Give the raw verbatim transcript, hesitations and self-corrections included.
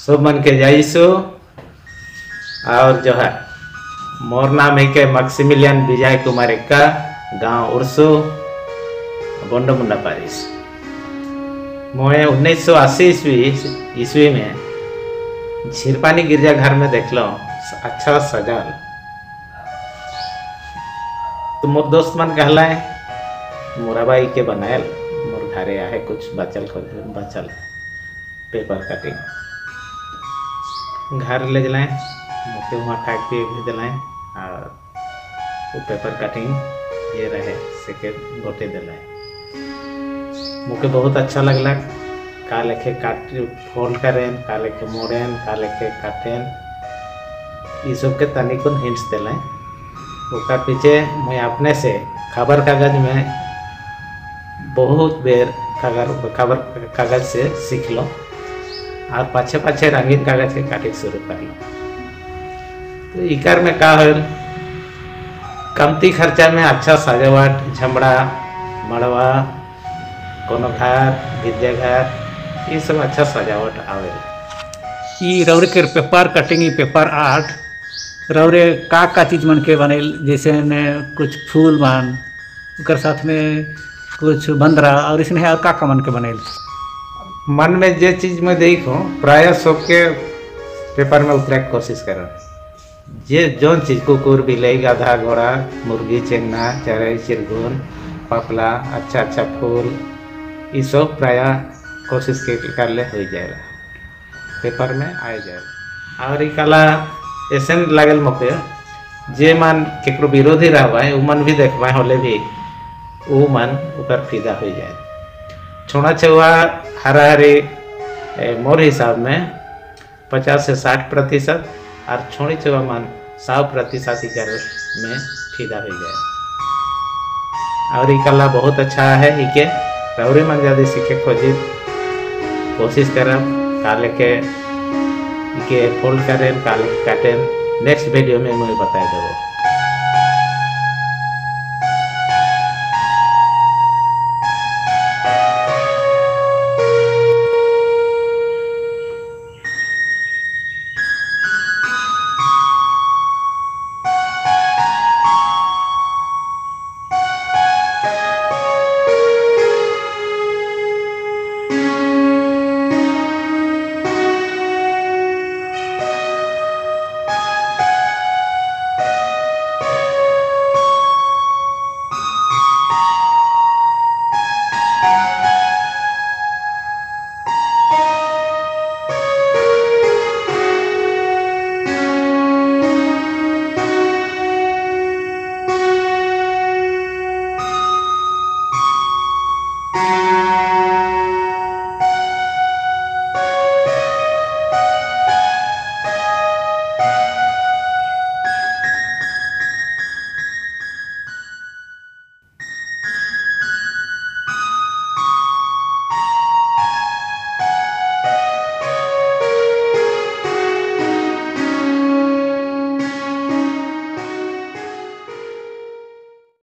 सब मन के जाइसु और जो है मोर नाम है के मैक्सिमिलियन बिजय कुमार एक्का, गांव उड़सू, बंडमुंडा पारिस। मैं उन्नीस सौ अस्सी ईस्वी ईस्वी में झिरपानी गिरजाघर में देख लो अच्छा सजाल, तो मोर दोस्त मन कहला मोरा बाई के बनायल मोर घरे आहे कुछ बचल बचल पेपर कटिंग घर ले जलाएं मुझे वहाँ काट के भी दिलाएं और वो पेपर कटिंग ये रहे सेके गोटे दिलाएं। मुझे बहुत अच्छा लगला का लेखे काट फोल्ड करें, का लेखे मोड़ें, का लेखे काटें, ये सब के तनिकुन हिंट्स दिलाएं। उसका पीछे मैं अपने से खबर कागज में बहुत बेर खबर खबर कागज से सीख लो और पाछे पाछे रंगीन कागज के काटे शुरू कर लो। तो इकर में का होल कमती खर्चा में अच्छा सजावट, झमड़ा, मड़वा, कोनो घर, गिरजाघर, ये सब अच्छा सजावट आवेला। ई रौरे के पेपर कटिंग, ई पेपर आर्ट रौरे का का चीज मन के बनेल, जैसे ने कुछ फूल बन उकर साथ में कुछ बंदरा और इसमें और का का मन के बनेल। मन में जे चीज में देखो प्राय सबके पेपर में उतरे की कोशिश करो। जे जौन चीज कुकुर, बिलाई, गाधा, घोड़ा, मुर्गी, चेंगना, चरई, चिरगुन, पपला, अच्छा अच्छा फूल, ये सब प्राय कोशिश कर ले हो जाएगा पेपर में आ जाएगा। और ये कला ऐसे लगल मौके जे मन केकरो विरोधी रहबा उ मन भी देखबा होले भी वो मन ऊपर फिदा हो जाए। छोड़ा छुआ हरा हरी मोर हिसाब में पचास से साठ प्रतिशत और छोड़ी छुआ मन सौ प्रतिशत ही कर में फिदा हो जाए। और ये कला बहुत अच्छा है, इके रौरी मन ज़्यादा सीखे खोजी कोशिश करब, काले के इके फोल्ड करें, काले के काटें। नेक्स्ट वीडियो में मैं बता देवो।